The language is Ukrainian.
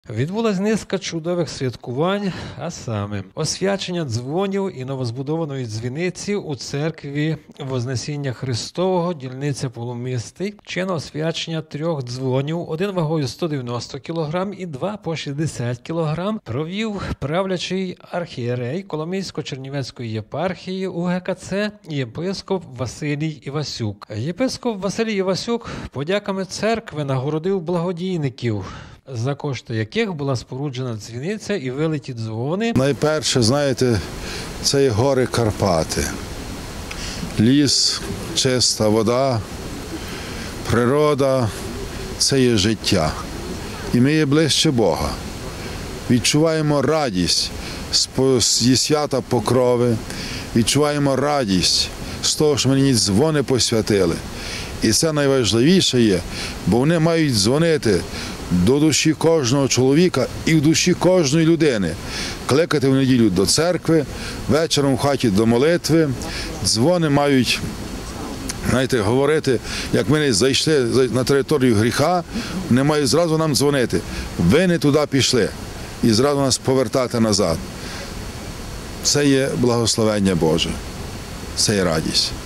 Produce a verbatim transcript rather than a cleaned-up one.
Відбулась низка чудових святкувань, а саме освячення дзвонів і новозбудованої дзвіниці у церкві Вознесіння Христового, дільниця Полумистий, чинне освячення трьох дзвонів, один вагою сто дев'яносто кілограм і два по шістдесят кілограм, провів правлячий архієрей Коломийсько-Чернівецької єпархії УГКЦ єпископ Василій Івасюк. Єпископ Василій Івасюк подяками церкви нагородив благодійників, за кошти яких була споруджена дзвіниця і вилиті дзвони. Найперше, знаєте, це є гори Карпати. Ліс, чиста вода, природа – це є життя. І ми є ближче Бога. Відчуваємо радість зі свята Покрови, відчуваємо радість з того, що мені дзвони посвятили. І це найважливіше є, бо вони мають дзвонити до душі кожного чоловіка і в душі кожної людини. Кликати в неділю до церкви, вечором в хаті до молитви. Дзвони мають, знаєте, говорити, як ми не зайшли на територію гріха, вони мають зразу нам дзвонити. Ви не туди пішли. І зразу нас повертати назад. Це є благословення Боже. Це є радість.